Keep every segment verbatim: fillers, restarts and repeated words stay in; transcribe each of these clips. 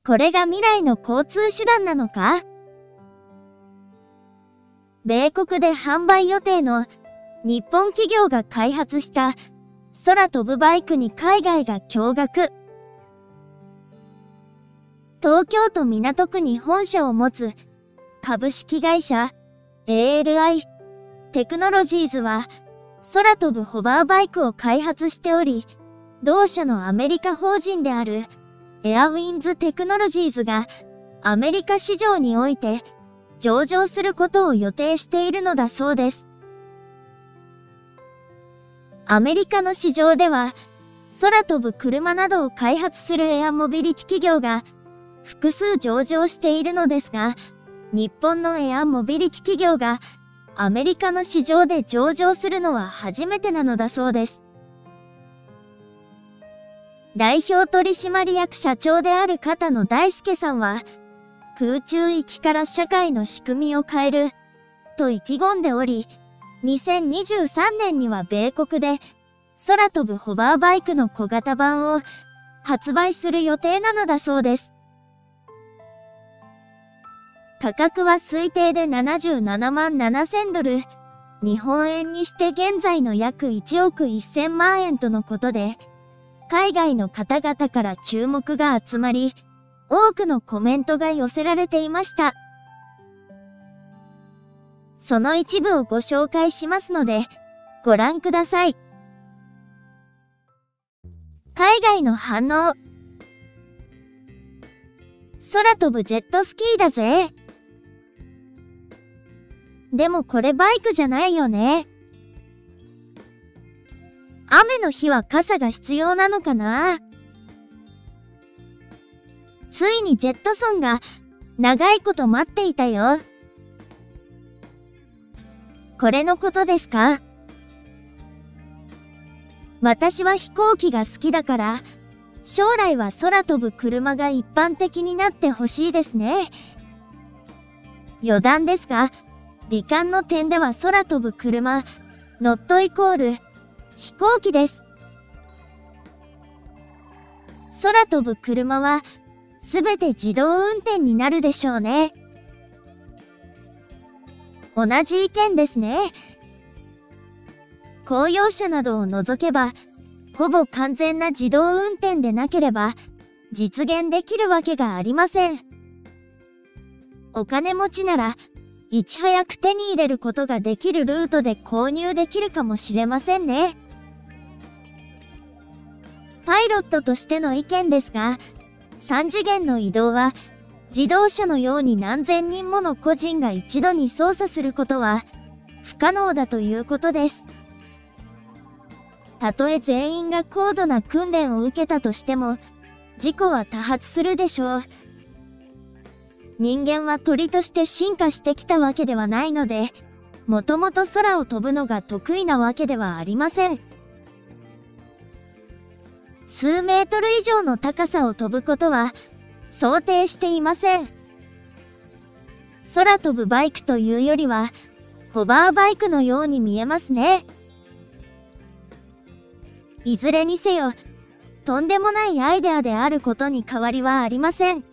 これが未来の交通手段なのか？米国で販売予定の日本企業が開発した空飛ぶバイクに海外が驚愕。東京都港区に本社を持つ株式会社 エーエルアイ テクノロジーズは空飛ぶホバーバイクを開発しており、同社のアメリカ法人であるエアウィンズテクノロジーズがアメリカ市場において上場することを予定しているのだそうです。アメリカの市場では空飛ぶ車などを開発するエアモビリティ企業が複数上場しているのですが、日本のエアモビリティ企業がアメリカの市場で上場するのは初めてなのだそうです。代表取締役社長である片野大輔さんは、空中行きから社会の仕組みを変えると意気込んでおり、にせんにじゅうさんねんには米国で空飛ぶホバーバイクの小型版を発売する予定なのだそうです。価格は推定でななじゅうななまんななせんドル、日本円にして現在の約いちおくせんまんえんとのことで、海外の方々から注目が集まり、多くのコメントが寄せられていました。その一部をご紹介しますので、ご覧ください。海外の反応。空飛ぶジェットスキーだぜ。でもこれバイクじゃないよね。雨の日は傘が必要なのかな？ついにジェットソンが長いこと待っていたよ。これのことですか？私は飛行機が好きだから、将来は空飛ぶ車が一般的になってほしいですね。余談ですが、美観の点では空飛ぶ車、ノットイコール飛行機です。空飛ぶ車はすべて自動運転になるでしょうね。同じ意見ですね。公用車などを除けば、ほぼ完全な自動運転でなければ実現できるわけがありません。お金持ちなら、いち早く手に入れることができるルートで購入できるかもしれませんね。パイロットとしての意見ですが、さん次元の移動は自動車のように何千人もの個人が一度に操作することは不可能だということです。たとえ全員が高度な訓練を受けたとしても、事故は多発するでしょう。人間は鳥として進化してきたわけではないので、もともと空を飛ぶのが得意なわけではありません。数メートル以上の高さを飛ぶことは想定していません。空飛ぶバイクというよりは、ホバーバイクのように見えますね。いずれにせよ、とんでもないアイデアであることに変わりはありません。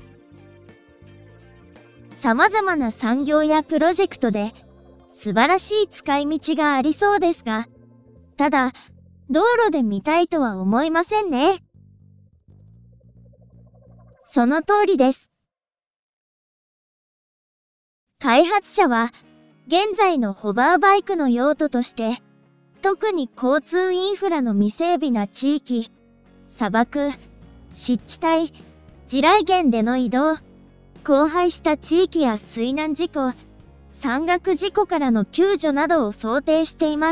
様々な産業やプロジェクトで素晴らしい使い道がありそうですが、ただ、道路で見たいとは思いませんね。その通りです。開発者は、現在のホバーバイクの用途として、特に交通インフラの未整備な地域、砂漠、湿地帯、地雷原での移動、荒廃した地域や水難事故、山岳事故からの救助などを想定しています。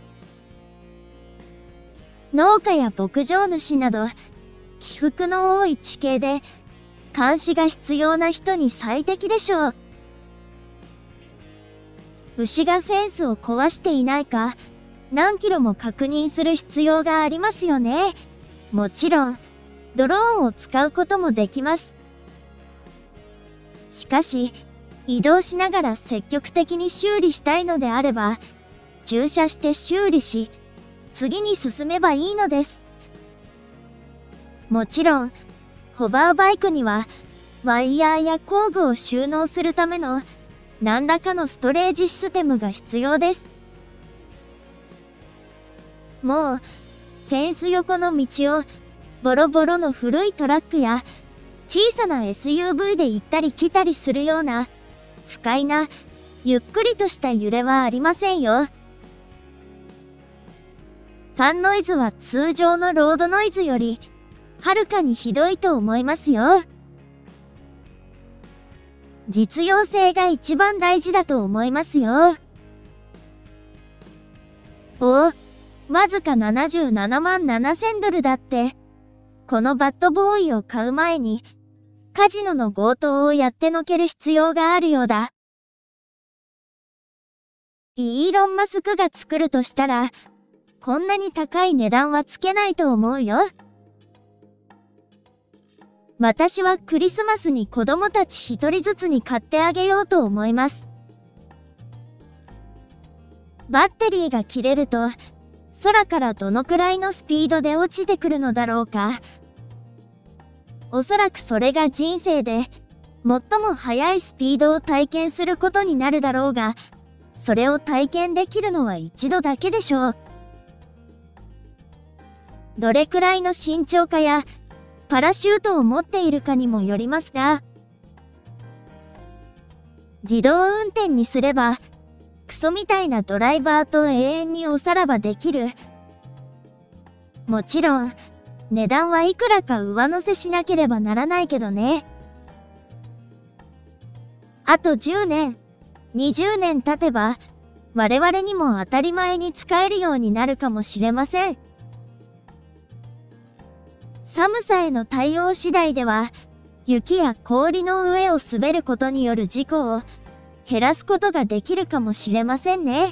農家や牧場主など、起伏の多い地形で、監視が必要な人に最適でしょう。牛がフェンスを壊していないか、何キロも確認する必要がありますよね。もちろん、ドローンを使うこともできます。しかし、移動しながら積極的に修理したいのであれば、駐車して修理し、次に進めばいいのです。もちろん、 ホバーバイクには、ワイヤーや工具を収納するための何らかのストレージシステムが必要です。もう、フェンス横の道をボロボロの古いトラックや小さな エスユーブイ で行ったり来たりするような不快なゆっくりとした揺れはありませんよ。ファンノイズは通常のロードノイズよりはるかにひどいと思いますよ。実用性が一番大事だと思いますよ。おお、わずかななじゅうななまんななせんドルだって。このバッドボーイを買う前にカジノの強盗をやってのける必要があるようだ。イーロン・マスクが作るとしたら、こんなに高い値段はつけないと思うよ。私はクリスマスに子供たち一人ずつに買ってあげようと思います。バッテリーが切れると、空からどのくらいのスピードで落ちてくるのだろうか。おそらくそれが人生で最も速いスピードを体験することになるだろうが、それを体験できるのは一度だけでしょう。どれくらいの慎重かやパラシュートを持っているかにもよりますが、自動運転にすればクソみたいなドライバーと永遠におさらばできる。もちろん値段はいくらか上乗せしなければならないけどね。あとじゅうねん、にじゅうねん経てば我々にも当たり前に使えるようになるかもしれません。寒さへの対応次第では、雪や氷の上を滑ることによる事故を減らすことができるかもしれませんね。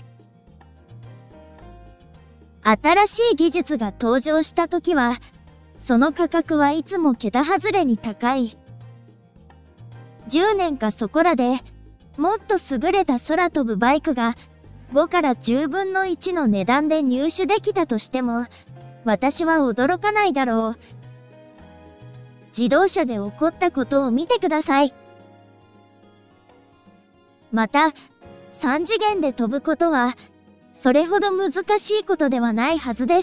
新しい技術が登場したときは、その価格はいつも桁外れに高い。じゅうねんかそこらでもっと優れた空飛ぶバイクがごからじゅうぶんのいちの値段で入手できたとしても、私は驚かないだろう。自動車で起こったことを見てください。また、さん次元で飛ぶことは、それほど難しいことではないはずです。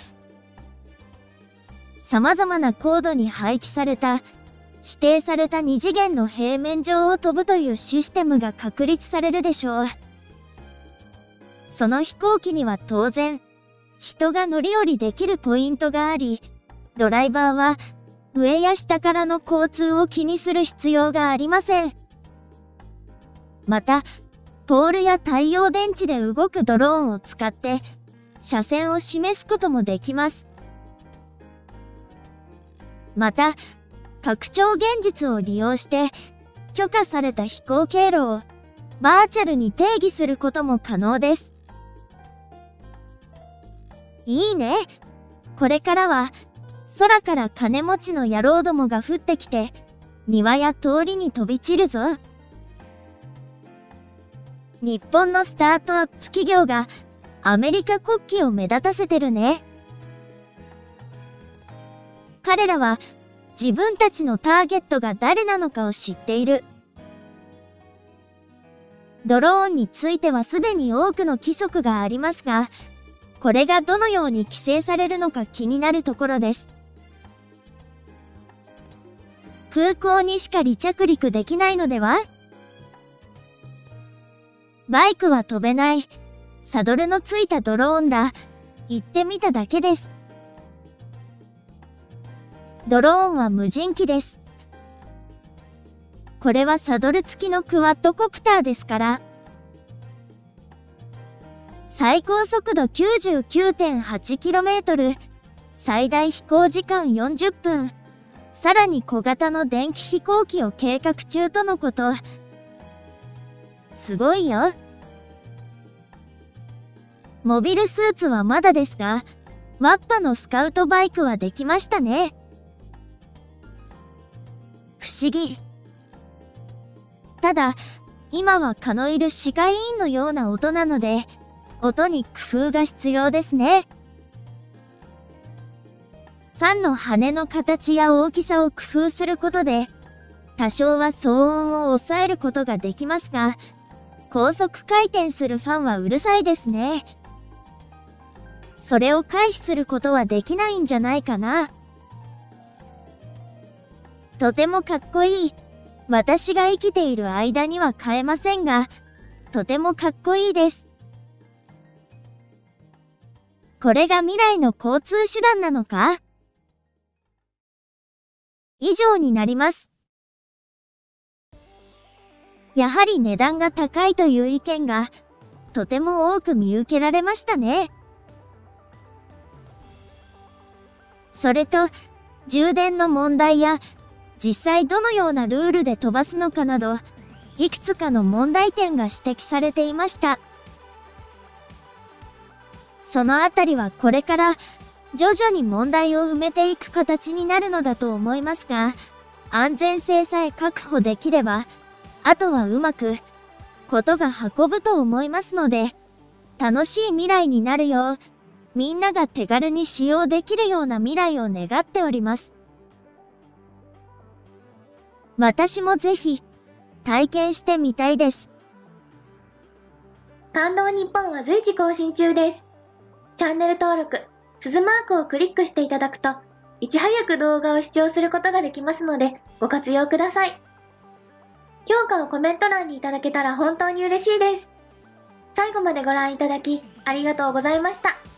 様々な高度に配置された、指定されたに次元の平面上を飛ぶというシステムが確立されるでしょう。その飛行機には当然、人が乗り降りできるポイントがあり、ドライバーは上や下からの交通を気にする必要がありません。また、ポールや太陽電池で動くドローンを使って車線を示すこともできます。また、拡張現実を利用して許可された飛行経路をバーチャルに定義することも可能です。いいね。これからは空から金持ちの野郎どもが降ってきて庭や通りに飛び散るぞ。日本のスタートアップ企業がアメリカ国旗を目立たせてるね。彼らは自分たちのターゲットが誰なのかを知っている。ドローンについてはすでに多くの規則がありますが、これがどのように規制されるのか気になるところです。空港にしか離着陸できないのでは？バイクは飛べない。サドルのついたドローンだ。言ってみただけです。ドローンは無人機です。これはサドル付きのクワッドコプターですから。最高速度 きゅうじゅうきゅうてんはちキロメートル、最大飛行時間よんじゅっぷん、さらに小型の電気飛行機を計画中とのこと。すごいよ。モビルスーツはまだですが、ワッパのスカウトバイクはできましたね。不思議。ただ、今は蚊のいる歯科医院のような音なので、音に工夫が必要ですね。 ファンの羽の形や大きさを工夫することで、多少は騒音を抑えることができますが、高速回転するファンはうるさいですね。それを回避することはできないんじゃないかな。とてもかっこいい。私が生きている間には買えませんが、とてもかっこいいです。これが未来の交通手段なのか？以上になります。やはり値段が高いという意見がとても多く見受けられましたね。それと、充電の問題や実際どのようなルールで飛ばすのかなど、いくつかの問題点が指摘されていました。そのあたりはこれから徐々に問題を埋めていく形になるのだと思いますが、安全性さえ確保できれば、あとはうまくことが運ぶと思いますので、楽しい未来になるよう、みんなが手軽に使用できるような未来を願っております。私もぜひ体験してみたいです。 感動日本は随時更新中です。チャンネル登録、鈴マークをクリックしていただくと、いち早く動画を視聴することができますので、ご活用ください。評価をコメント欄にいただけたら本当に嬉しいです。最後までご覧いただき、ありがとうございました。